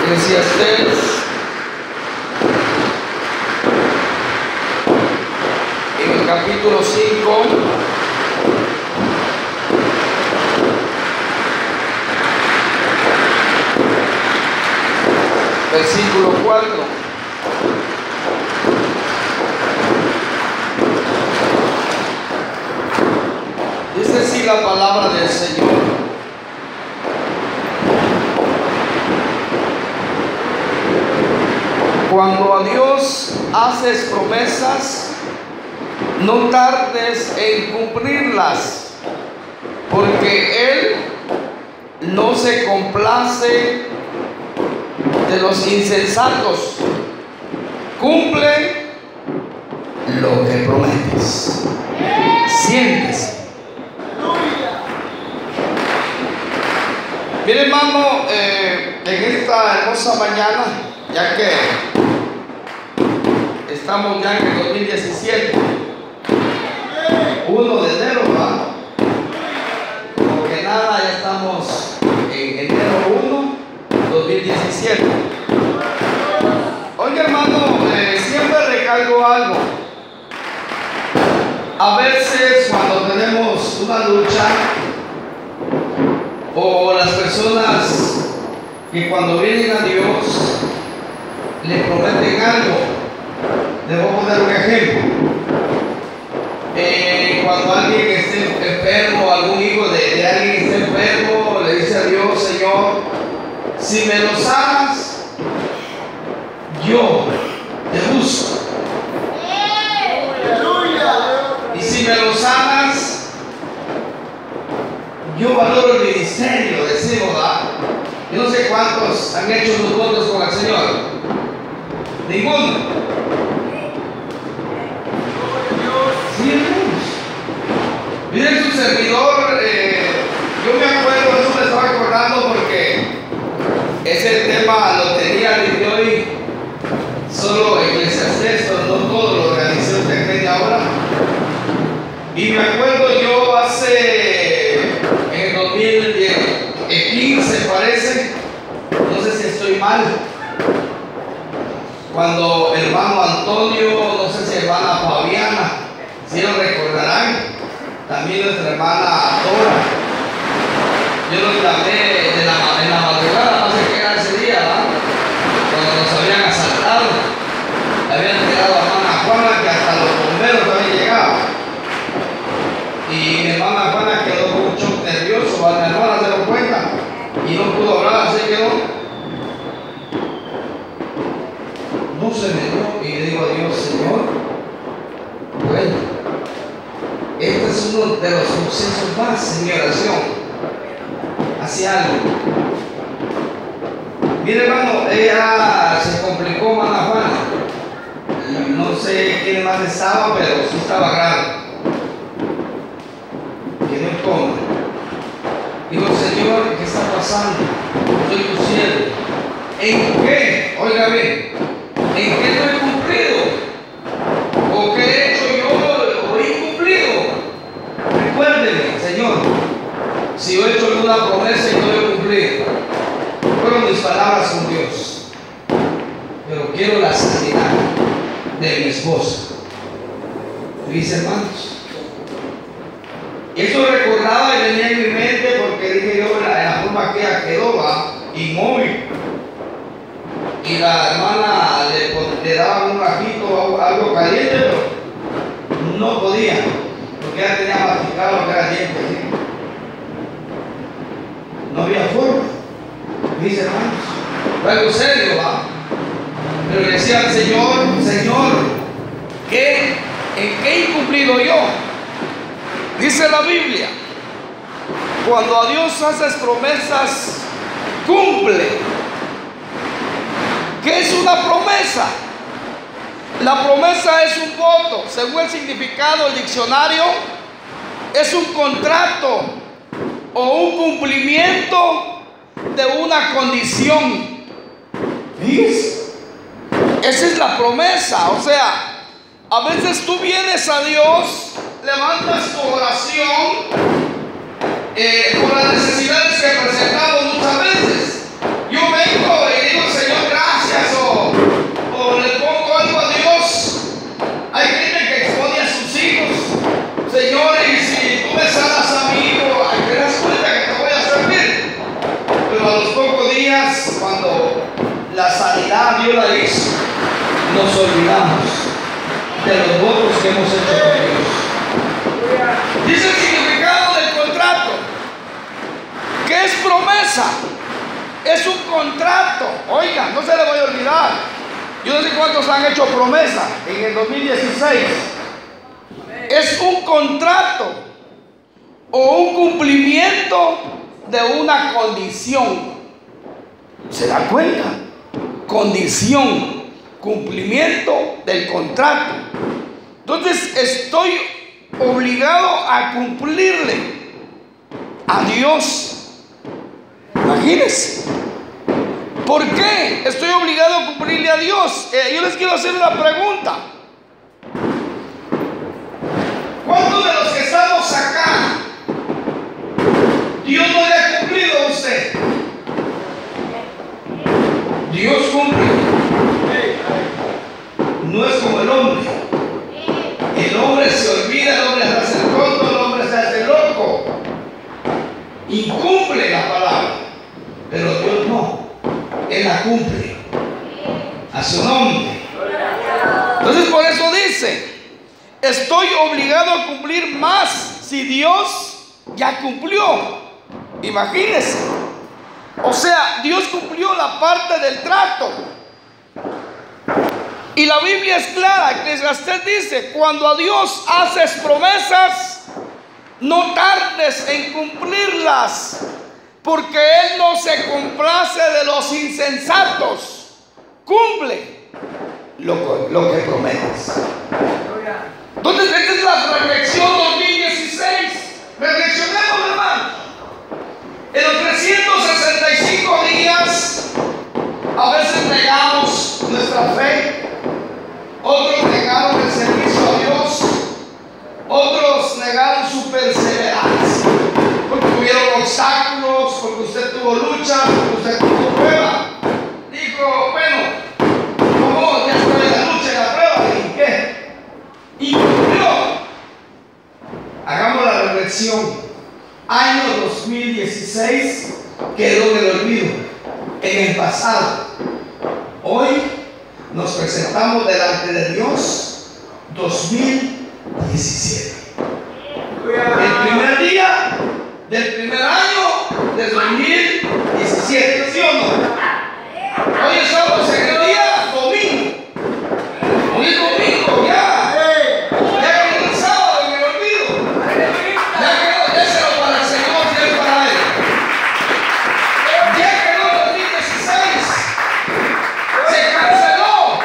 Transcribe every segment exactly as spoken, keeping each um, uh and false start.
Eclesiastés, en el capítulo cinco, versículo cuatro. Dice así la palabra del Señor: cuando a Dios haces promesas, no tardes en cumplirlas, porque Él no se complace de los insensatos. Cumple lo que prometes. Siéntese. Mire, hermano, eh, en esta hermosa mañana, ya que estamos ya en el dos mil diecisiete, uno de enero, hermano, como que nada, ya estamos en enero uno, dos mil diecisiete. Oiga, hermano, eh, siempre recalco algo. A veces cuando tenemos una lucha, o las personas que cuando vienen a Dios le prometen algo. Les voy a poner un ejemplo. Eh, cuando alguien esté enfermo, algún hijo de, de alguien esté enfermo, le dice a Dios: Señor, si me lo sanas, yo te busco. Y si me lo sanas, yo valoro el ministerio, decimos, ¿verdad? Yo no sé cuántos han hecho sus votos con el Señor. Ninguno. Sí, hermanos. Miren, su servidor, eh, yo me acuerdo, eso me estaba acordando porque ese tema lo tenía desde hoy, solo Eclesiastés, no todo lo organizé usted media hora. Y me acuerdo yo hace, en el dos mil quince parece, no sé si estoy mal, cuando el hermano Antonio, no sé si hermana Fabiana, si lo recordarán, también nuestra hermana Dora, yo los llamé de la, en la madrugada, no sé qué era ese día, ¿verdad? Cuando nos habían asaltado, habían tirado a hermana Juana, que hasta los bomberos habían llegado. Y mi hermana Juana quedó con un shock nervioso, mi hermana se dio cuenta y no pudo hablar, así quedó. No se me dio, y le digo a Dios: Señor, bueno, este es uno de los sucesos más en mi oración. Hacía algo. Mire, hermano, ella se complicó, hermana Juana. No sé quién más estaba, pero sí estaba grave. ¿Cómo? Digo: Señor, ¿qué está pasando? Soy tu siervo. ¿En qué? Oiga bien, ¿en qué no he cumplido? ¿O qué he hecho yo o he incumplido? Recuérdeme, Señor, si yo he hecho alguna promesa y no he cumplido. Fueron mis palabras con Dios. Pero quiero la sanidad de mi esposa. Mis hermanos, eso recordaba y venía en mi mente, porque dije yo, la, la forma que ella quedó, va, inmóvil. Y la hermana le, le daba un rajito, algo caliente, pero no podía, porque ella tenía masticado lo que era diente. ¿Sí? No había forma. Mis hermanos, fue algo serio, va. Pero le decía al Señor: Señor, ¿qué, ¿en qué he incumplido yo? Dice la Biblia: cuando a Dios haces promesas, cumple. ¿Qué es una promesa? La promesa es un voto. Según el significado del diccionario, es un contrato o un cumplimiento de una condición. ¿Ves? Esa es la promesa. O sea, a veces tú vienes a Dios, levantas tu oración eh, por las necesidades que presentamos muchas veces. Yo vengo y digo: Señor, sanidad Dios la hizo, nos olvidamos de los votos que hemos hecho con Dios. Dice el significado del contrato, que es promesa. Es un contrato. Oigan, no se le voy a olvidar. Yo no sé cuántos han hecho promesa en el dos mil dieciséis. Es un contrato o un cumplimiento de una condición. ¿Se da cuenta? Condición, cumplimiento del contrato. Entonces estoy obligado a cumplirle a Dios. Imagínense. ¿Por qué estoy obligado a cumplirle a Dios? Eh, yo les quiero hacer una pregunta. ¿Cuántos de los que estamos acá, Dios no le ha cumplido a usted? Dios cumple. No es como el hombre. El hombre se olvida, el hombre se hace tonto, el hombre se hace loco. Incumple la palabra. Pero Dios no. Él la cumple. A su nombre. Entonces por eso dice, estoy obligado a cumplir más si Dios ya cumplió. Imagínense. O sea, Dios cumplió la parte del trato. Y la Biblia es clara. Eclesiastés dice, cuando a Dios haces promesas, no tardes en cumplirlas, porque Él no se complace de los insensatos. Cumple lo, lo que prometes. Entonces, esta es la reflexión dos mil dieciséis. Reflexionemos, hermano. En los trescientos sesenta y cinco días, a veces negamos nuestra fe, otros negaron el servicio a Dios, otros negaron su perseverancia, porque tuvieron obstáculos, porque usted tuvo lucha, porque usted tuvo prueba. Dijo, bueno, ¿cómo? Ya estoy en la lucha, en la prueba, ¿y qué? Y cumplió. Hagamos la reflexión. Año dos mil dieciséis quedó en el olvido, en el pasado. Hoy nos presentamos delante de Dios. Dos mil diecisiete, el primer día del primer año de dos mil diecisiete, ¿sí o no? Hoy estamos en el día domingo. Hoy es domingo, ya. Ya quedó el sábado en el olvido. Ya quedó, déselo para el Señor y él para él. Ya quedó dos mil dieciséis. Se canceló.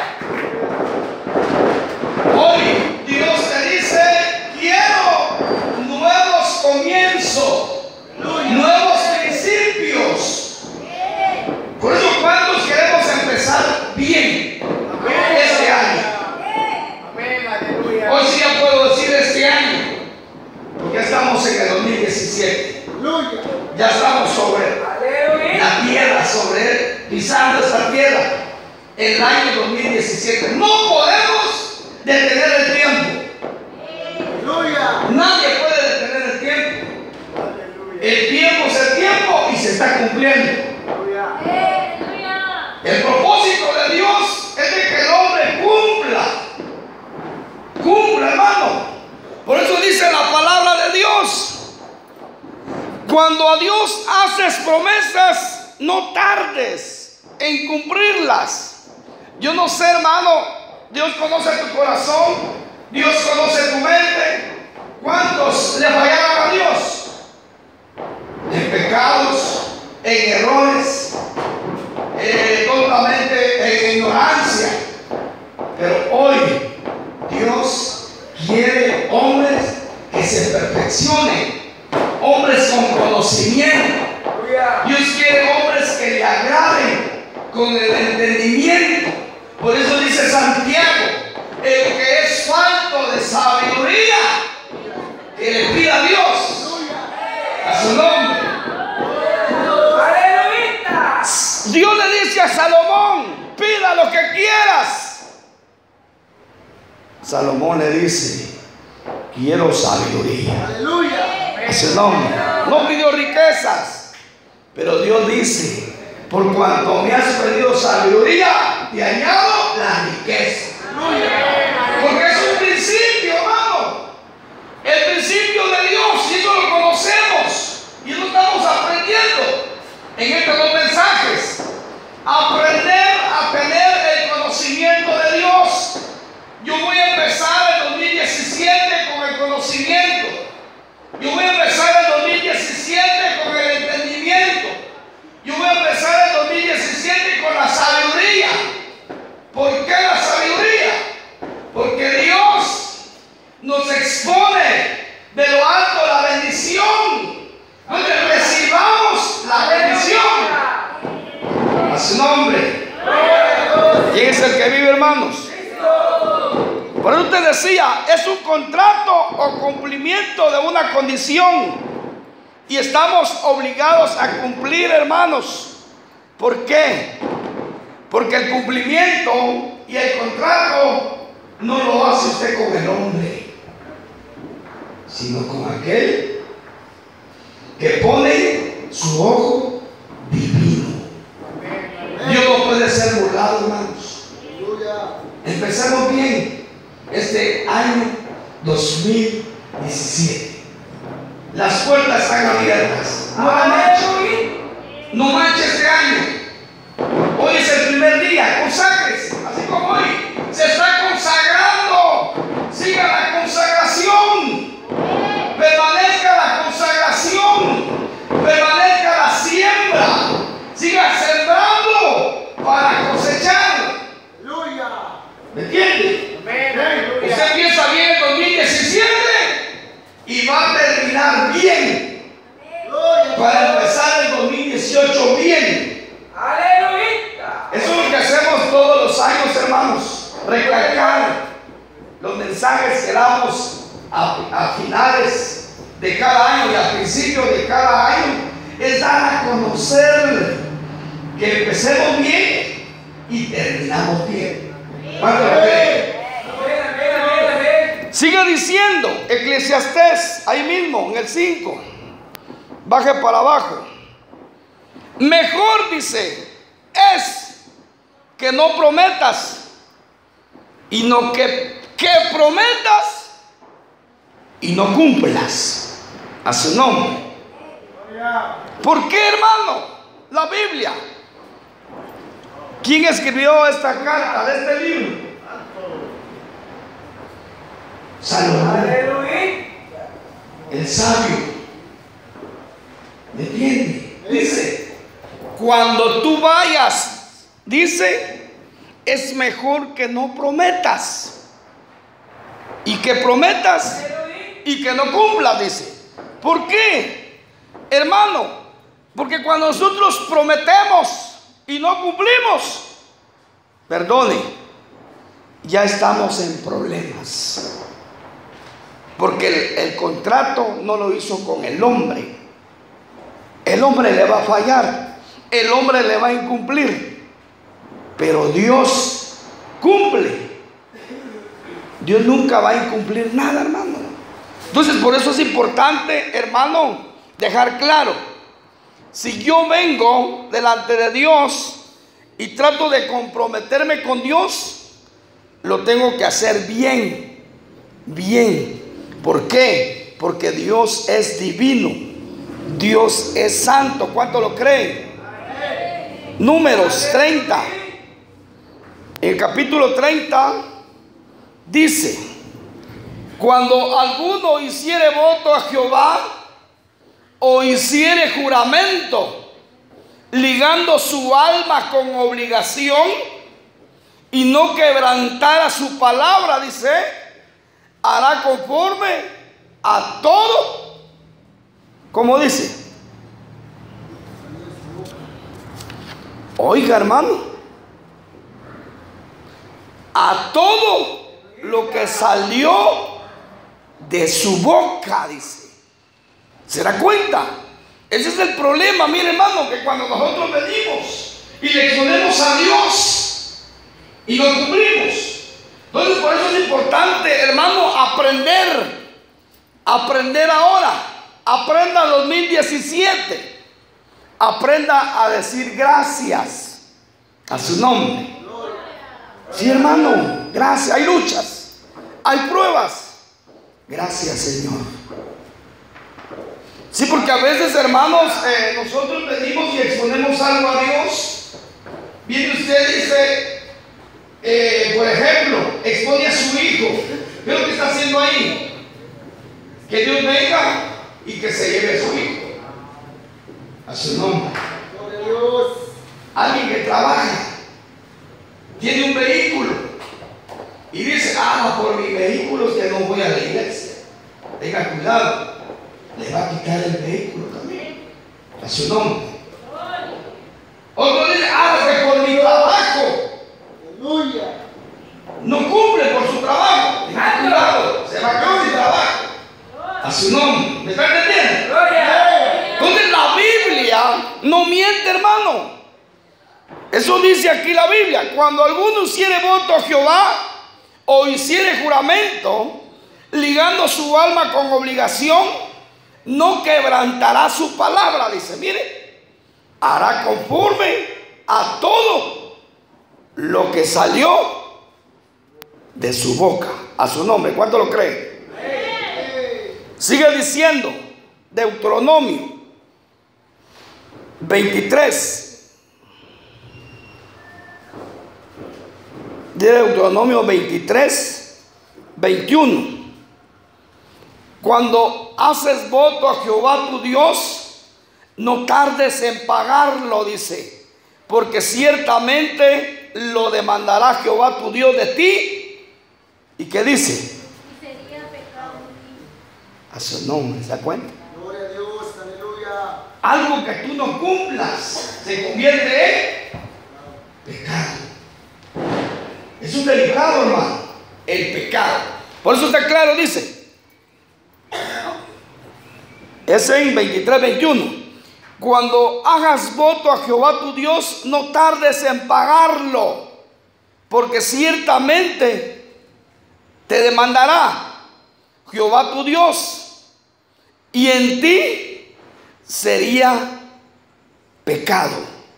Hoy Dios te dice, quiero nuevos comienzos, nuevos principios. Por eso, ¿cuántos queremos empezar bien este año? Hoy sí ya puedo decir este año, porque estamos en el dos mil diecisiete. Ya estamos sobre la tierra, sobre él, pisando esta tierra. El año dos mil diecisiete. No podemos detener el tiempo. Nadie puede detener el tiempo. El tiempo es el tiempo y se está cumpliendo. El propósito de Dios es de que el hombre cumpla. Cumpla, hermano. Por eso dice la palabra de Dios. Cuando a Dios haces promesas, no tardes en cumplirlas. Yo no sé, hermano, Dios conoce tu corazón, Dios conoce tu mente. ¿Cuántos le fallaron a Dios? En pecados, en errores, eh, totalmente en ignorancia. Pero hoy Dios quiere hombres que se perfeccionen, hombres con conocimiento. Dios quiere hombres que le agraden con el entendimiento. Por eso dice Santiago, el que es falto de sabiduría, que le pida a Dios, a su nombre. Dios le dice a Salomón, pida lo que quieras. Salomón le dice, quiero sabiduría. A su nombre. No pidió riquezas, pero Dios dice, por cuanto me has pedido sabiduría, te añado la riqueza. Porque es un principio, hermano. El principio de Dios, y eso lo conocemos. Y eso estamos aprendiendo en estos dos mensajes. Aprender a tener el conocimiento de Dios. Yo voy a empezar el dos mil diecisiete con el conocimiento. Yo voy a empezar el dos mil diecisiete con el entendimiento. Yo voy a empezar el dos mil diecisiete con la sabiduría. ¿Por qué la sabiduría? Porque Dios nos expone de lo alto la bendición. Donde recibamos la bendición. A su nombre. ¿Quién es el que vive, hermanos? Por eso te decía, es un contrato o cumplimiento de una condición. Y estamos obligados a cumplir, hermanos. ¿Por qué? Porque el cumplimiento y el contrato no lo hace usted con el hombre, sino con aquel que pone su ojo divino. Dios no puede ser burlado, hermanos. Empezamos bien este año dos mil diecisiete. Las puertas están abiertas. No la manche. No manche este año. Hoy es el primer día. Conságrese. Así como hoy se está consagrando. Siga la consagración. Permanezca la consagración. Permanezca la siembra. Siga sembrando para cosechar. ¿Me entiende? Usted empieza bien el dos mil diecisiete y va a terminar bien para empezar el dos mil dieciocho bien. ¡Aleluya! Eso es lo que hacemos todos los años, hermanos. Recalcar los mensajes que damos a, a finales de cada año y al principio de cada año. Es dar a conocer que empecemos bien y terminamos bien. ¿Cuánto lo creen? Sigue diciendo Eclesiastés, ahí mismo en el cinco, baje para abajo. Mejor, dice, es que no prometas y no que, que prometas y no cumplas. A su nombre. ¿Por qué, hermano? La Biblia. ¿Quién escribió esta carta de este libro? Salomón, el sabio. ¿Me entiende? Dice, cuando tú vayas, dice, es mejor que no prometas y que prometas y que no cumplas, dice. ¿Por qué, hermano? Porque cuando nosotros prometemos y no cumplimos, perdone, ya estamos en problemas. Porque el, el contrato no lo hizo con el hombre. El hombre le va a fallar, el hombre le va a incumplir, pero Dios cumple. Dios nunca va a incumplir nada, hermano. Entonces, por eso es importante, hermano, dejar claro: si yo vengo delante de Dios y trato de comprometerme con Dios, lo tengo que hacer bien, bien. ¿Por qué? Porque Dios es divino, Dios es santo. ¿Cuánto lo creen? Números treinta, en el capítulo treinta dice: cuando alguno hiciere voto a Jehová o hiciere juramento, ligando su alma con obligación y no quebrantara su palabra, dice, hará conforme a todo, como dice. Oiga, hermano, a todo lo que salió de su boca, dice. ¿Se da cuenta? Ese es el problema, mire, hermano, que cuando nosotros venimos y le exponemos a Dios y lo cumplimos. Entonces, por eso es importante, hermano, aprender. Aprender ahora. Aprenda dos mil diecisiete. Aprenda a decir gracias a su nombre. Sí, hermano, gracias. Hay luchas, hay pruebas. Gracias, Señor. Sí, porque a veces, hermanos, eh, nosotros venimos y exponemos algo a Dios. Viene usted y dice, eh, por ejemplo, expone a su hijo. ¿Qué es lo que está haciendo ahí? Que Dios venga y que se lleve a su hijo. A su nombre. Alguien que trabaja, tiene un vehículo y dice, ah, por mi vehículo que no voy a la iglesia. Tenga cuidado, le va a quitar el vehículo también. A su nombre. Otro dice, ah, que por mi trabajo no cumple por su trabajo. Tenga cuidado, se va a quedar sin trabajo. A su nombre. ¿Me está entendiendo? Entonces la Biblia no miente, hermano. Eso dice aquí la Biblia. Cuando alguno hiciere voto a Jehová o hiciere juramento, ligando su alma con obligación, no quebrantará su palabra. Dice, mire, hará conforme a todo lo que salió de su boca. A su nombre. ¿Cuánto lo creen? Sigue diciendo, Deuteronomio veintitrés. Deuteronomio veintitrés, veintiuno. Cuando haces voto a Jehová tu Dios, no tardes en pagarlo, dice, porque ciertamente lo demandará Jehová tu Dios de ti. ¿Y qué dice? A su nombre, ¿se da cuenta? Gloria a Dios, aleluya. Algo que tú no cumplas se convierte en pecado. Es un delicado, hermano, el pecado. Por eso está claro, dice. Es en veintitrés, veintiuno. Cuando hagas voto a Jehová tu Dios, no tardes en pagarlo, porque ciertamente te demandará Jehová tu Dios, y en ti sería pecado.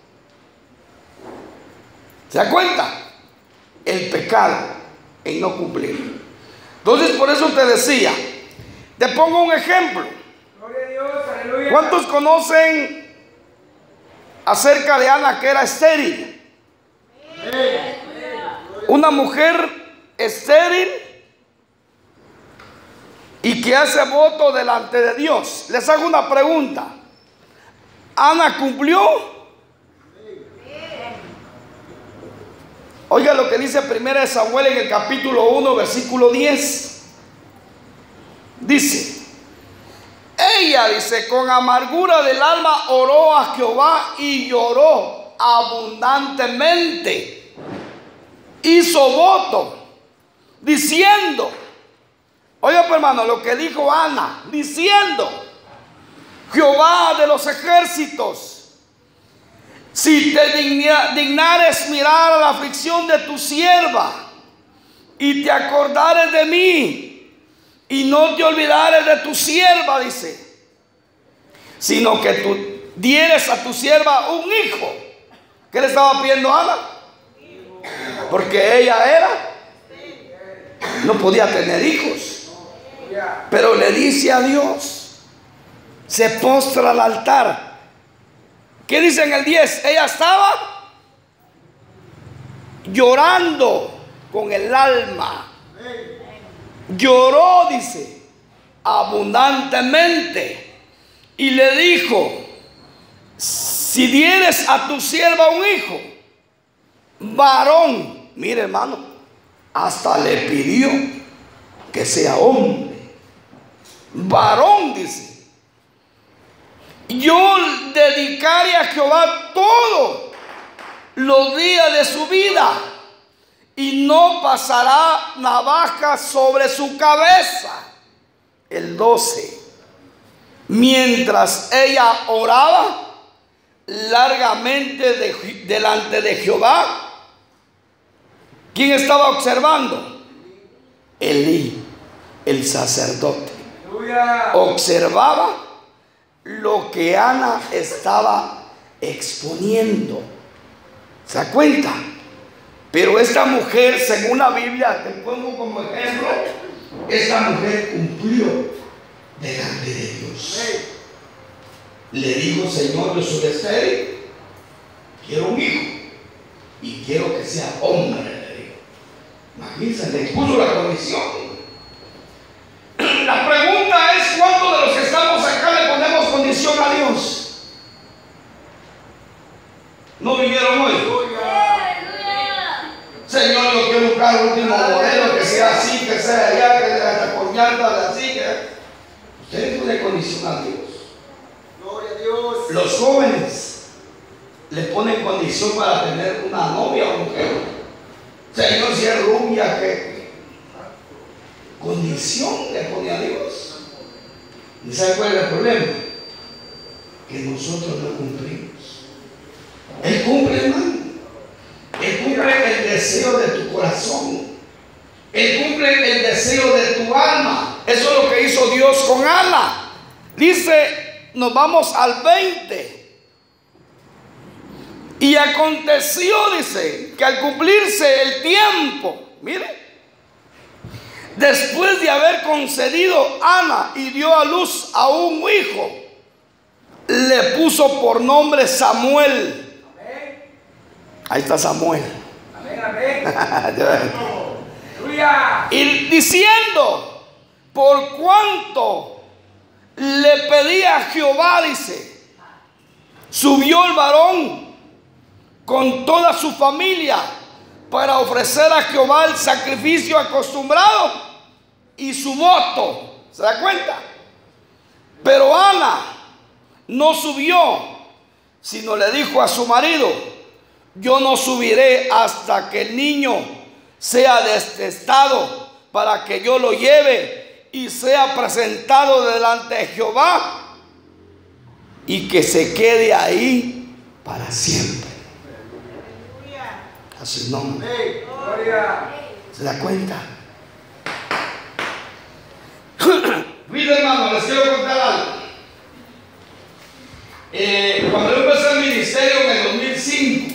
¿Se da cuenta? El pecado en no cumplir. Entonces, por eso te decía, te pongo un ejemplo. Gloria a Dios, aleluya. ¿Cuántos conocen acerca de Ana, que era estéril? Una mujer estéril y que hace voto delante de Dios. Les hago una pregunta. ¿Ana cumplió? Oiga lo que dice primera de Samuel en el capítulo uno, versículo diez. Dice, ella, dice, con amargura del alma oró a Jehová y lloró abundantemente. Hizo voto diciendo, oiga, pues, hermano, lo que dijo Ana, diciendo, Jehová de los ejércitos, si te digna, dignares mirar a la aflicción de tu sierva y te acordares de mí y no te olvidares de tu sierva, dice, sino que tú dieres a tu sierva un hijo. ¿Qué le estaba pidiendo a Ana? Porque ella era, no podía tener hijos, pero le dice a Dios, se postra al altar. ¿Qué dice en el diez? Ella estaba llorando con el alma. Lloró, dice, abundantemente. Y le dijo, si dieres a tu sierva un hijo, varón, mire, hermano, hasta le pidió que sea hombre. Varón, dice, yo dedicaré a Jehová todos los días de su vida y no pasará navaja sobre su cabeza. El doce. Mientras ella oraba largamente de, delante de Jehová, ¿quién estaba observando? Elí, el sacerdote. Observaba lo que Ana estaba exponiendo. ¿Se da cuenta? Pero esta mujer, según la Biblia, te pongo como ejemplo, esta mujer cumplió delante de Dios. Le dijo: Señor, yo soy estéril, quiero un hijo y quiero que sea hombre, le dijo. Imagínense, le puso la condición. La pregunta es: ¿cuántos de los que estamos acá le ponemos condición a Dios? ¿No vinieron hoy? Señor, yo quiero buscar el último modelo, que sea así, que sea allá, que sea con llantas así. Que... Usted pone condición a Dios. Gloria a Dios. Los jóvenes le ponen condición para tener una novia o mujer. Señor, si es rubia, ¿qué condición le pone a Dios? ¿Y sabe cuál es el problema? Que nosotros no cumplimos. Él cumple, hermano. Él cumple el deseo de tu corazón. Él cumple el deseo de tu alma. Eso es lo que hizo Dios con Ana. Dice, nos vamos al veinte. Y aconteció, dice, que al cumplirse el tiempo, mire, después de haber concedido Ana y dio a luz a un hijo, le puso por nombre Samuel. Ahí está Samuel. Amén, amén. Y diciendo: por cuanto le pedía a Jehová, dice, subió el varón con toda su familia para ofrecer a Jehová el sacrificio acostumbrado y su voto. ¿Se da cuenta? Pero Ana no subió, sino le dijo a su marido: yo no subiré hasta que el niño sea destestado, para que yo lo lleve y sea presentado delante de Jehová, y que se quede ahí para siempre. A su nombre. ¿Se da cuenta? Mira, hermano, les quiero contar algo. Eh, cuando yo empecé el ministerio en el dos mil cinco,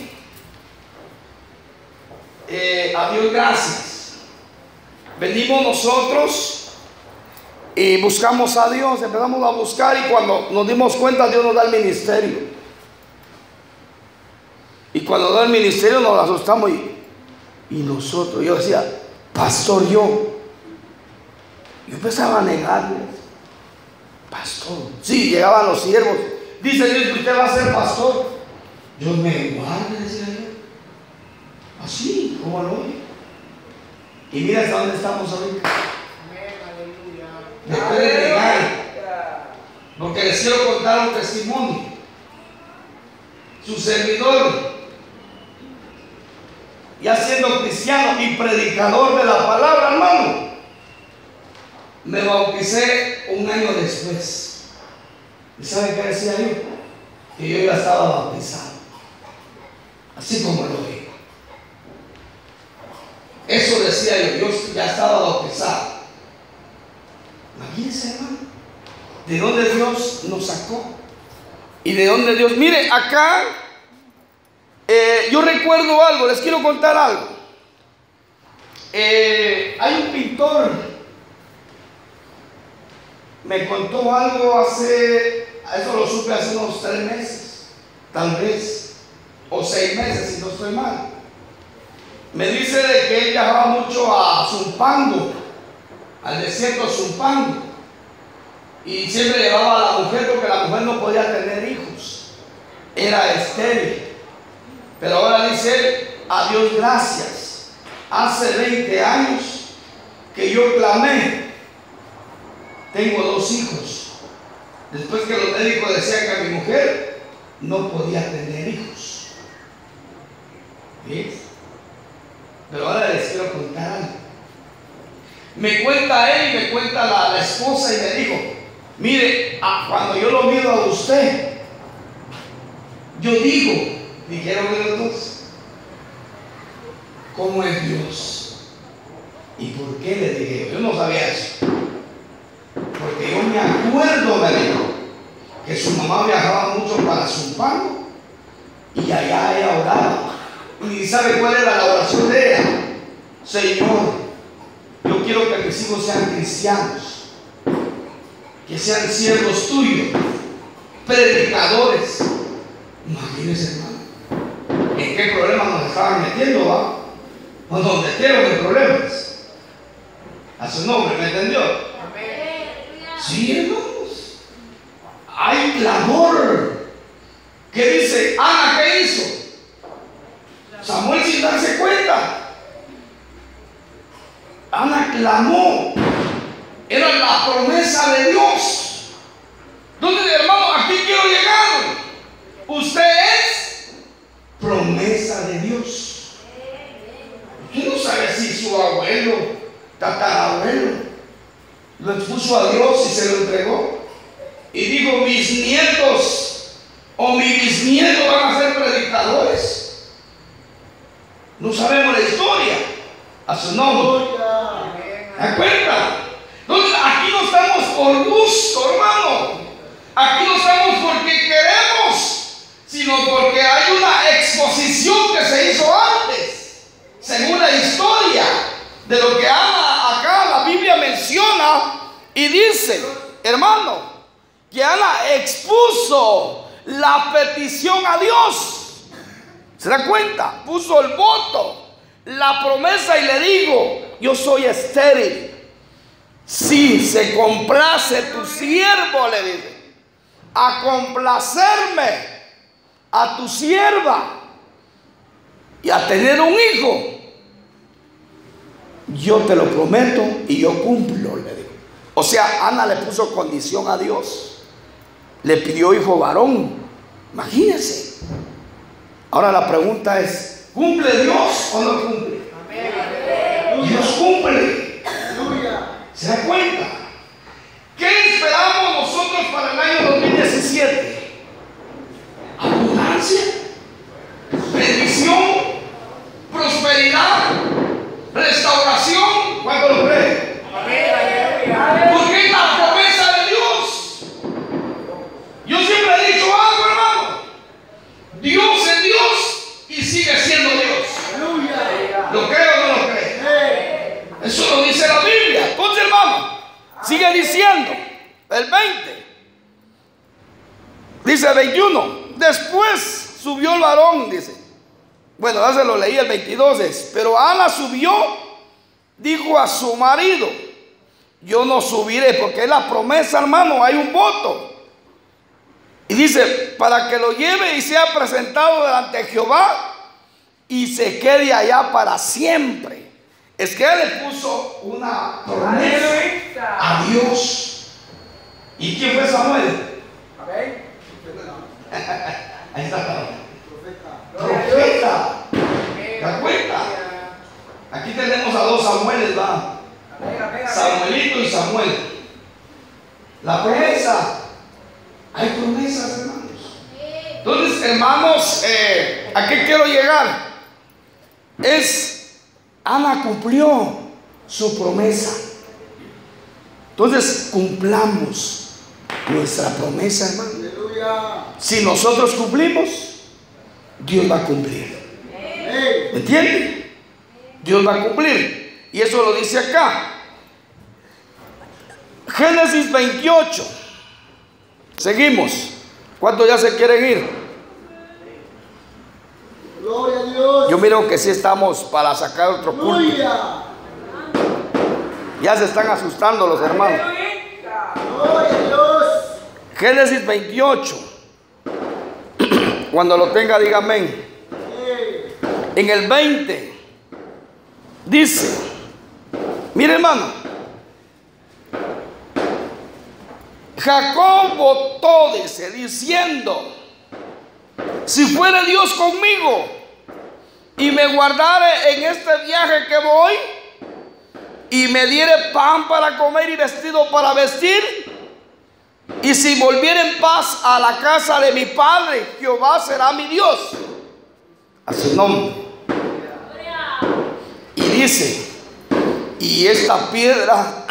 Eh, a Dios gracias, venimos nosotros y buscamos a Dios, empezamos a buscar, y cuando nos dimos cuenta, Dios nos da el ministerio. Y cuando nos da el ministerio nos asustamos, y, y nosotros, yo decía: pastor, yo yo empezaba a negarles. Pastor, sí, llegaban los siervos, dice Dios que usted va a ser pastor. Dios me guarde, decía yo. Así, como lo oye. Y mira hasta dónde estamos ahorita. Después de negar. Porque les quiero contar un testimonio. Su servidor, ya siendo cristiano y predicador de la palabra, hermano, me bauticé un año después. ¿Y sabe qué decía yo? Que yo ya estaba bautizado. Así como lo oí. Eso decía yo, yo ya estaba bautizado. Imagínense, hermano, de dónde Dios nos sacó y de dónde Dios. Mire, acá eh, yo recuerdo algo, les quiero contar algo. Eh, hay un pintor, me contó algo hace, eso lo supe hace unos tres meses, tal vez, o seis meses, si no estoy mal. Me dice de que él viajaba mucho a Zumpango, al desierto Zumpango, y siempre llevaba a la mujer, porque la mujer no podía tener hijos, era estéril. Pero ahora dice él: a Dios gracias, hace veinte años que yo clamé, tengo dos hijos, después que los médicos decían que mi mujer no podía tener hijos. ¿Ves? Pero ahora les quiero contar algo. Me cuenta él y me cuenta la, la esposa, y me dijo: mire, ah, cuando yo lo miro a usted, yo digo, dijeron los dos, ¿cómo es Dios? ¿Y por qué? Le dije yo, yo no sabía eso. Porque yo me acuerdo, me dijo, que su mamá viajaba mucho para Zumpango y allá ella oraba. Y ¿sabe cuál era la oración de ella? Señor, yo quiero que mis hijos sean cristianos, que sean siervos tuyos, predicadores. Imagínense, hermano, en qué problemas nos estaban metiendo, ¿va? O nos metieron en problemas. A su nombre, ¿me entendió? Sí, hermanos. Hay clamor. ¿Qué dice Ana? ¿Qué hizo? Samuel sin darse cuenta. Ana clamó. Era la promesa de Dios. Entonces, hermano, aquí quiero llegar. Usted es promesa de Dios. Usted no sabe si su abuelo, tatarabuelo, lo expuso a Dios y se lo entregó. Y dijo, mis nietos o mi bisnieto van a ser predicadores. No sabemos la historia. A su nombre. ¿Se da cuenta? Entonces, aquí no estamos por gusto, hermano. Aquí no estamos porque queremos, sino porque hay una exposición que se hizo antes, según la historia de lo que Ana acá la Biblia menciona. Y dice, hermano, que Ana expuso la petición a Dios. ¿Se da cuenta? Puso el voto, la promesa, y le digo, yo soy estéril. Si se complace tu siervo, le dice, a complacerme a tu sierva y a tener un hijo, yo te lo prometo y yo cumplo, le digo. O sea, Ana le puso condición a Dios, le pidió hijo varón. Imagínense. Ahora la pregunta es, ¿cumple Dios o no cumple? Dios cumple. ¿Se da cuenta? ¿Qué esperamos nosotros para el año dos mil diecisiete? Abundancia, bendición, prosperidad, restauración. ¿Cuánto lo cree? Porque es la promesa de Dios. Yo siempre he dicho algo, hermano. Dios es Dios y sigue siendo Dios. ¿Lo cree o no lo cree? Eso lo dice la Biblia. Entonces, hermano, sigue diciendo el veinte. Dice el veintiuno. Después subió el varón, dice. Bueno, ya se lo leí el veintidós. Es, pero Ana subió, dijo a su marido, yo no subiré, porque es la promesa, hermano, hay un voto. Y dice, para que lo lleve y sea presentado delante de Jehová y se quede allá para siempre. Es que él le puso una promesa a Dios. ¿Y quién fue Samuel? Ahí está la profeta. ¿Te das cuenta? Aquí tenemos a dos Samueles, ¿va? Samuelito y Samuel. La promesa. Hay promesas, hermanos. Entonces, hermanos, eh, ¿a qué quiero llegar? Es, Ana cumplió su promesa. Entonces, cumplamos nuestra promesa, hermano. Si nosotros cumplimos, Dios va a cumplir. ¿Me entiende? Dios va a cumplir. Y eso lo dice acá. Génesis veintiocho. Seguimos. ¿Cuántos ya se quieren ir? Gloria a Dios. Yo miro que sí estamos para sacar otro culto. Gloria. Ya se están asustando los hermanos. Gloria a Dios. Génesis veintiocho. Cuando lo tenga, diga amén. En el veinte dice, mire, hermano, Jacob votó, dice, diciendo, si fuera Dios conmigo y me guardare en este viaje que voy y me diere pan para comer y vestido para vestir, y si volviera en paz a la casa de mi padre, Jehová será mi Dios. A su nombre. Y dice, y esta piedra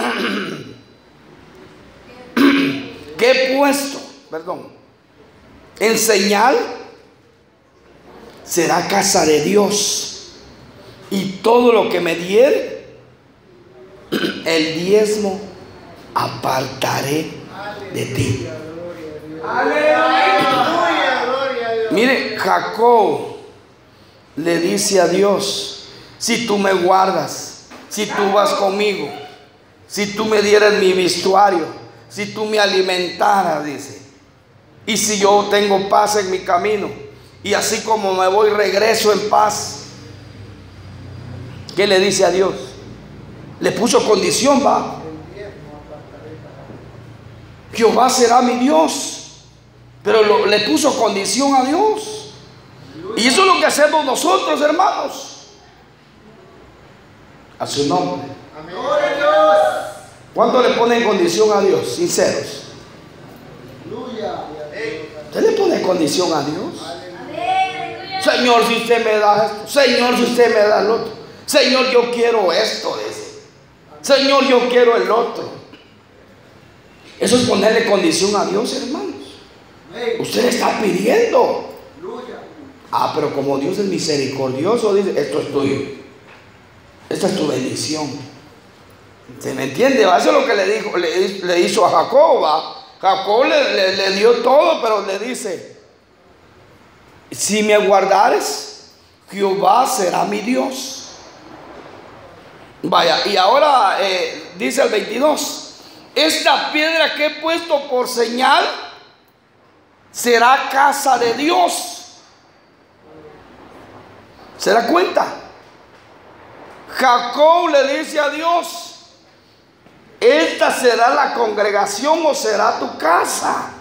que he puesto, perdón, en señal, será casa de Dios, y todo lo que me diere, el diezmo apartaré de ti. Aleluya, gloria a Dios. Mire, Jacob le dice a Dios: si tú me guardas, si tú vas conmigo, si tú me dieras mi vestuario, si tú me alimentaras, dice, y si yo tengo paz en mi camino, y así como me voy regreso en paz. ¿Qué le dice a Dios? Le puso condición, va. Jehová será mi Dios, pero lo, le puso condición a Dios. Y eso es lo que hacemos nosotros, hermanos. A su nombre. Gloria a Dios. ¿Cuánto le ponen condición a Dios? Sinceros. Aleluya. ¿Usted le pone condición a Dios? Señor, si usted me da esto. Señor, si usted me da el otro. Señor, yo quiero esto, dice. Señor, yo quiero el otro. Eso es ponerle condición a Dios, hermanos. Usted le está pidiendo. Ah, pero como Dios es misericordioso, dice: esto es tuyo. Esta es tu bendición. ¿Se me entiende? Eso es lo que le dijo, le, le hizo a Jacob, ¿va? Jacob le, le, le dio todo, pero le dice: si me guardares, Jehová será mi Dios. Vaya, y ahora eh, dice el veintidós: esta piedra que he puesto por señal será casa de Dios. ¿Se da cuenta? Jacob le dice a Dios: esta será la congregación o será tu casa.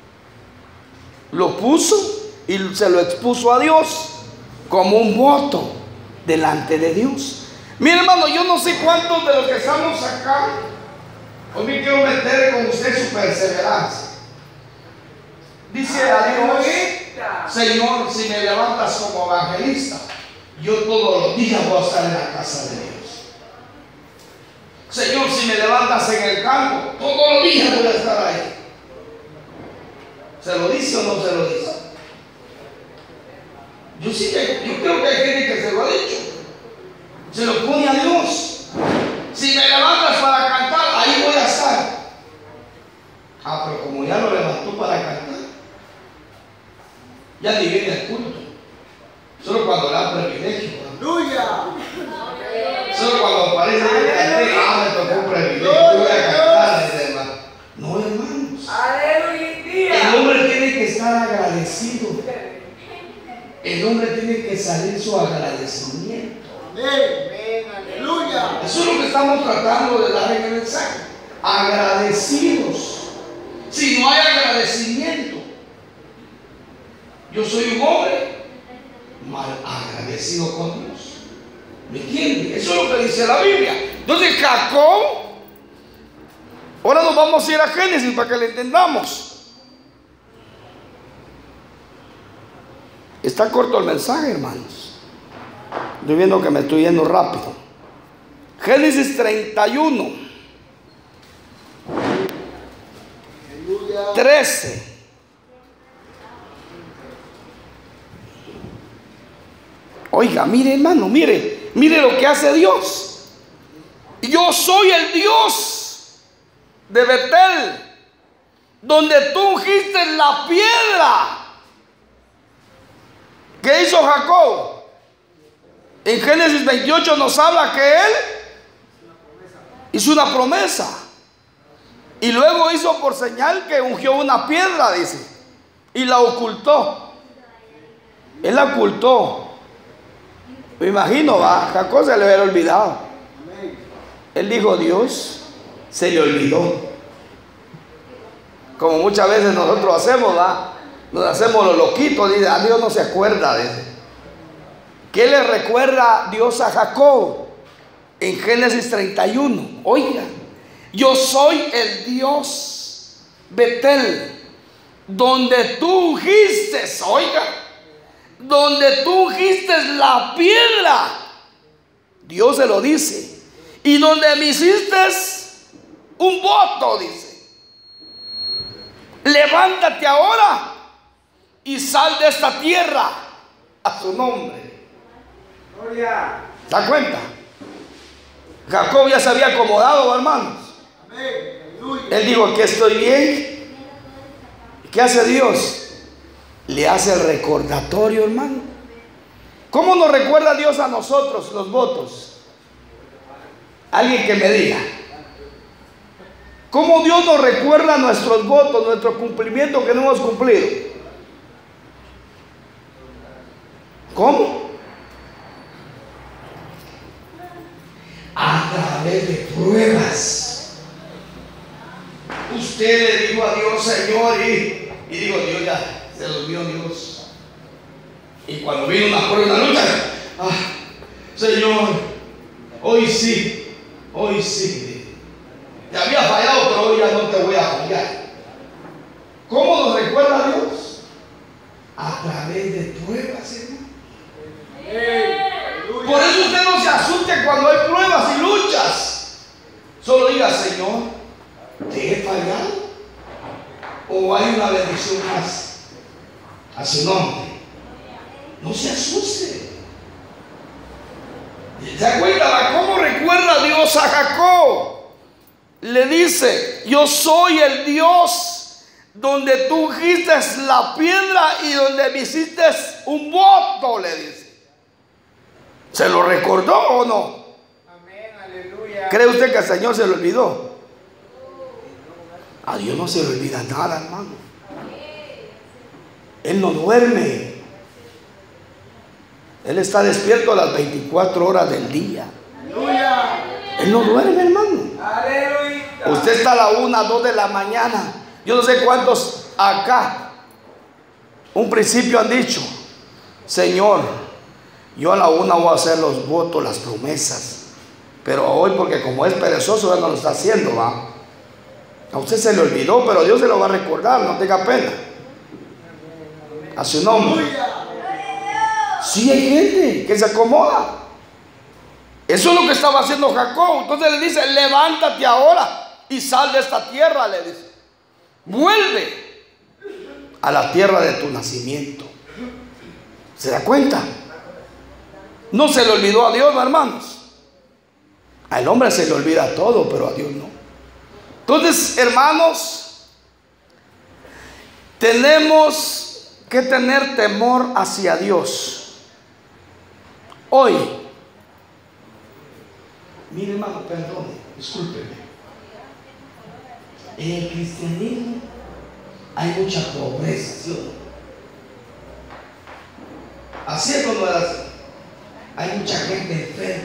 Lo puso y se lo expuso a Dios como un voto delante de Dios. Mire, hermano, yo no sé cuántos de los que estamos acá, hoy me quiero meter con usted su perseverancia. Dice a Dios: Señor, si me levantas como evangelista, yo todos los días voy a estar en la casa de Dios. Señor, si me levantas en el campo, todos los días voy a estar ahí. ¿Se lo dice o no se lo dice? Yo sí que, yo creo que hay gente que se lo ha dicho. Se lo pone a Dios. Si me levantas para cantar, ahí voy a estar. Ah, pero como ya lo levantó para cantar, ya ni viene el culto. Solo cuando le da privilegio. Aleluya. Solo cuando aparece el canté, ah, me tocó un privilegio, voy a cantar, dice hermano. No, hermanos. El hombre tiene que estar agradecido. El hombre tiene que salir su agradecimiento. Amén. Aleluya. Eso es lo que estamos tratando de dar en el mensaje. Agradecidos. Si no hay agradecimiento, yo soy un hombre mal agradecido con Dios. ¿Me entiende? Eso es lo que dice la Biblia. Entonces Jacob, ahora nos vamos a ir a Génesis para que le entendamos. Está corto el mensaje, hermanos. Estoy viendo que me estoy yendo rápido. Génesis treinta y uno, trece. Oiga, mire, hermano, mire, mire lo que hace Dios. Yo soy el Dios de Betel, donde tú ungiste la piedra. ¿Qué hizo Jacob? En Génesis veintiocho nos habla que él hizo una promesa. Y luego hizo por señal que ungió una piedra, dice, y la ocultó. Él la ocultó. Me imagino, va, Jacob se le hubiera olvidado. Él dijo: Dios se le olvidó. Como muchas veces nosotros hacemos, va, nos hacemos los loquitos, dice: a Dios no se acuerda, dice. ¿Qué le recuerda Dios a Jacob? En Génesis treinta y uno, oiga: yo soy el Dios Betel, donde tú ungiste, oiga, donde tú ungiste la piedra. Dios se lo dice. Y donde me hiciste un voto, dice. Levántate ahora y sal de esta tierra a su nombre. Gloria. ¿Se da cuenta? Jacob ya se había acomodado, hermanos. Amén. Aleluya. Él dijo, aquí estoy bien. ¿Qué hace Dios? Le hace el recordatorio, hermano. ¿Cómo nos recuerda Dios a nosotros los votos? Alguien que me diga. ¿Cómo Dios nos recuerda nuestros votos, nuestro cumplimiento que no hemos cumplido? ¿Cómo? A través de pruebas. Usted le dijo a Dios, Señor, y, y digo, Dios ya, se lo olvidó Dios. Y cuando vino una prueba, una lucha, ah, Señor, hoy sí, hoy sí. Te había fallado, pero hoy ya no te voy a fallar. ¿Cómo nos recuerda Dios? A través de pruebas, hermano. Por eso usted no se asuste cuando hay pruebas y luchas. Solo diga, Señor, ¿te he fallado? ¿O hay una bendición más a su nombre? No se asuste. ¿Se da cuenta cómo recuerda Dios a Jacob? Le dice, yo soy el Dios donde tú ungiste la piedra y donde me hiciste un voto, le dice. ¿Se lo recordó o no? Amén, aleluya. ¿Cree usted que al Señor se lo olvidó? A Dios no se le olvida nada, hermano. Él no duerme. Él está despierto a las veinticuatro horas del día. Aleluya. Él no duerme, hermano. Aleluya. Usted está a la una, dos de la mañana. Yo no sé cuántos acá, un principio han dicho, Señor, yo a la una voy a hacer los votos, las promesas. Pero hoy, porque como es perezoso, ya no lo está haciendo, ¿va? A usted se le olvidó, pero Dios se lo va a recordar, no tenga pena. A su nombre. Sí hay gente que se acomoda. Eso es lo que estaba haciendo Jacob. Entonces le dice, levántate ahora y sal de esta tierra, le dice. Vuelve a la tierra de tu nacimiento. ¿Se da cuenta? No se le olvidó a Dios, hermanos. Al hombre se le olvida todo, pero a Dios no. Entonces, hermanos, tenemos que tener temor hacia Dios. Hoy, mire, hermano, perdón, discúlpeme. En el cristianismo hay mucha pobreza, ¿sí o no? Así es como las, hay mucha gente enferma.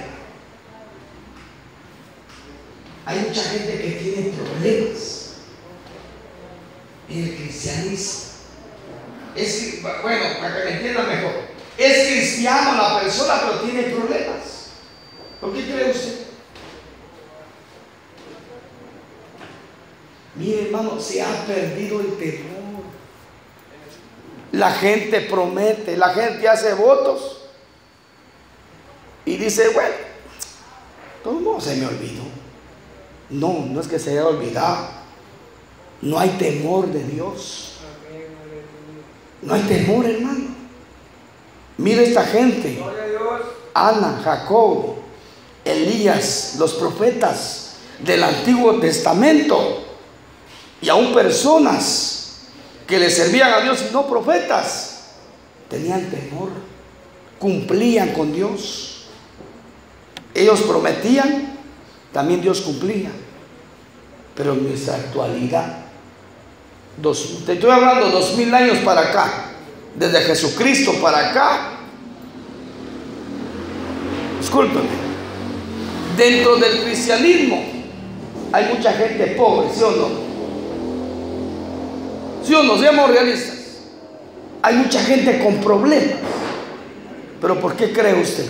Hay mucha gente que tiene problemas en el cristianismo. Es, bueno, para que me entienda mejor, es cristiano la persona, pero tiene problemas. ¿Por qué cree usted? Mire, hermano, se ha perdido el temor. La gente promete, la gente hace votos y dice, bueno, todo no se me olvidó. No, no es que se haya olvidado. No hay temor de Dios. No hay temor, hermano. Mire esta gente: Ana, Jacob, Elías, los profetas del Antiguo Testamento, y aún personas que le servían a Dios y no profetas, tenían temor, cumplían con Dios. Ellos prometían, también Dios cumplía. Pero en nuestra actualidad, dos, te estoy hablando dos mil años para acá, desde Jesucristo para acá, discúlpeme, dentro del cristianismo hay mucha gente pobre, ¿sí o no? ¿Sí o no? Seamos realistas. Hay mucha gente con problemas. ¿Pero por qué cree usted?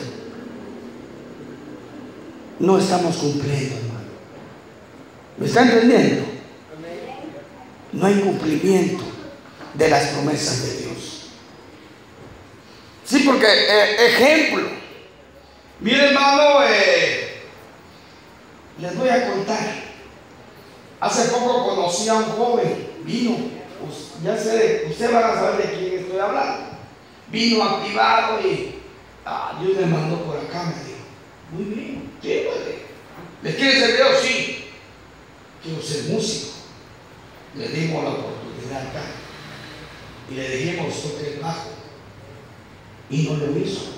No estamos cumpliendo, hermano. ¿Me está entendiendo? No hay cumplimiento de las promesas de Dios. Sí, porque, eh, ejemplo, mire, hermano, eh, les voy a contar. Hace poco conocí a un joven, vino, pues, ya sé, ustedes van a saber de quién estoy hablando. vino activado y ah, Dios me mandó por acá, me dijo. Muy bien, llévale. ¿Le quiere ser Dios? Sí. Quiero ser músico. Le dimos la oportunidad acá y le dijimos toque el bajo y no lo hizo.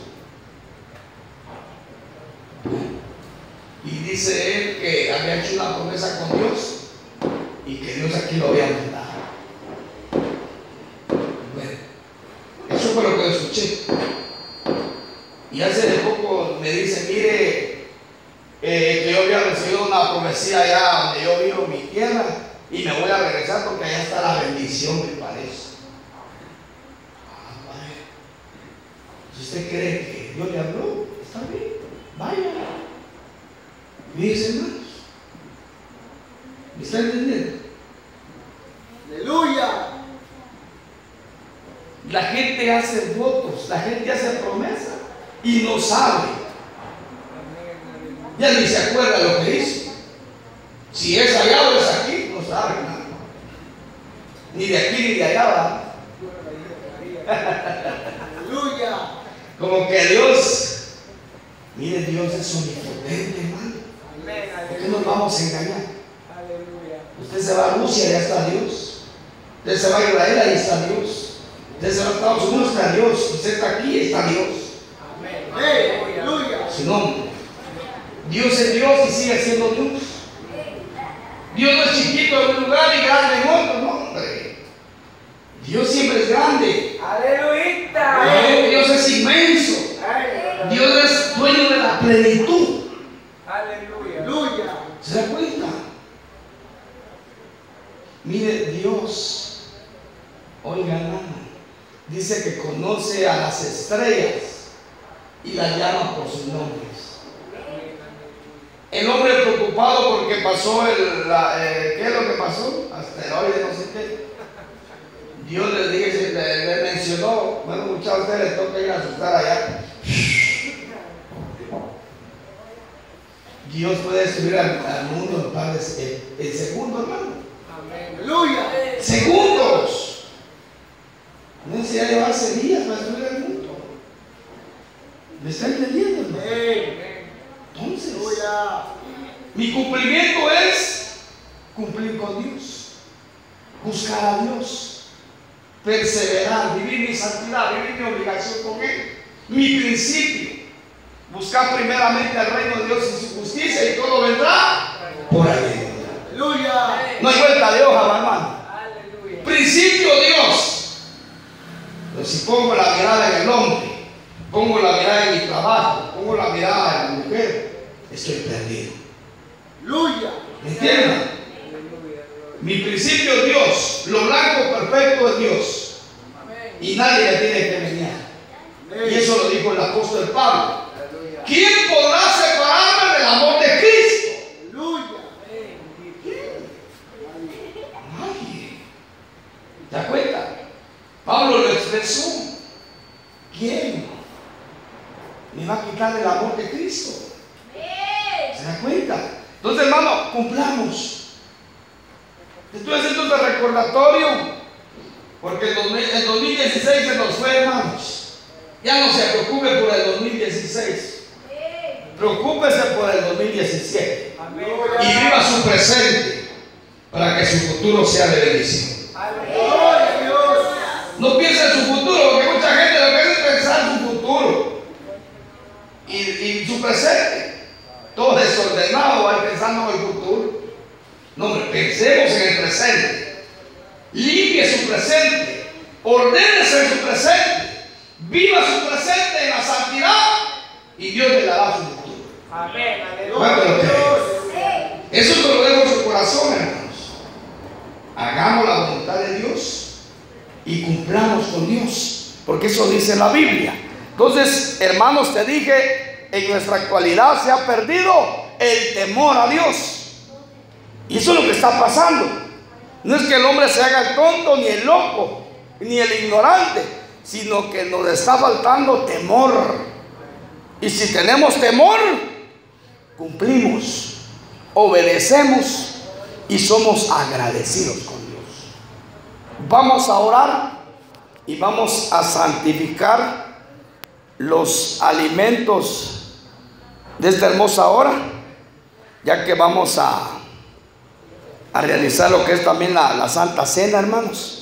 Y dice él que había hecho una promesa con Dios y que Dios aquí lo había mandado. Bueno, eso fue lo que escuché. Y hace de poco me dice, mire, eh, que yo había recibido una profecía allá donde yo vivo en mi tierra y me voy a regresar porque allá está la bendición, me parece. Ah, vaya. Si usted cree que Dios le habló, está bien, vaya. Mis hermanos, ¿me está entendiendo? Aleluya. La gente hace votos, la gente hace promesas y no sabe. Ya ni se acuerda lo que hizo. Si es allá o es aquí, no sabe nada. Ni de aquí ni de allá va. Aleluya. Como que Dios, mire, Dios es omnipotente, hermano. ¿Por qué nos vamos a engañar? Aleluya. Usted se va a Rusia, allá está Dios. Usted se va a Israel, ahí está Dios. Usted se va a Estados Unidos, está Dios. Usted está aquí, está Dios. Amén. Aleluya. Su nombre. Dios es Dios y sigue siendo Dios. Dios no es chiquito en un lugar y grande en otro, no, hombre. Dios siempre es grande. Aleluya. Dios es inmenso. Dios es dueño de la plenitud. Aleluya. Aleluya. ¿Se da cuenta? Mire, Dios, oiga, hermano, dice que conoce a las estrellas y las llama por sus nombres. El hombre preocupado porque pasó el, la, eh, ¿qué es lo que pasó? Asteroide, no sé qué. Dios le dije, le, le mencionó, bueno, muchachos, a ustedes les toca ir a asustar allá. Dios puede destruir al, al mundo en par de el segundo, hermano. Amén. Aleluya. Segundos. No necesita llevarse días para destruir el mundo. ¿Me está entendiendo, hermano? Entonces, Aleluya. mi cumplimiento es cumplir con Dios, buscar a Dios, perseverar, vivir mi santidad, vivir mi obligación con Él, mi principio, buscar primeramente al reino de Dios y su justicia y todo vendrá por ahí. Aleluya. No hay vuelta de hoja, hermano. Aleluya. Principio Dios. Pero si pongo la mirada en el hombre, pongo la mirada en mi trabajo, pongo la mirada en la mujer, estoy perdido. Aleluya. ¿Me entienden? Mi principio es Dios, lo blanco perfecto es Dios. Y nadie le tiene que engañar. Y eso lo dijo el apóstol Pablo. ¿Quién podrá separarme del amor de Cristo? Aleluya. Nadie. ¿Te das cuenta? Pablo lo expresó. ¿Quién me va a quitar el amor de Cristo? ¿Se da cuenta? Entonces, hermano, cumplamos. Estoy haciendo este recordatorio porque el dos mil dieciséis se nos fue, hermanos. Ya no se preocupe por el dos mil dieciséis. Preocúpese por el dos mil diecisiete. Y viva su presente para que su futuro sea de bendición. Aleluya, Dios. No piense en su futuro, porque mucha gente lo que hace es pensar en su futuro y, y su presente. Todo desordenado, va pensando en el futuro. No, hombre, pensemos en el presente. Limpie su presente. Ordénese en su presente. Viva su presente en la santidad y Dios le dará su futuro. Amén. ¿Cuánto lo Aleluya. creen? Eso te lo dejo en su corazón, hermanos. Hagamos la voluntad de Dios y cumplamos con Dios, porque eso dice la Biblia. Entonces, hermanos, te dije, en nuestra actualidad se ha perdido el temor a Dios. Y eso es lo que está pasando. No es que el hombre se haga el tonto, ni el loco, ni el ignorante, sino que nos está faltando temor. Y si tenemos temor, cumplimos, obedecemos y somos agradecidos con Dios. Vamos a orar y vamos a santificar los alimentos de esta hermosa hora, ya que vamos a, a realizar lo que es también la, la Santa Cena, hermanos.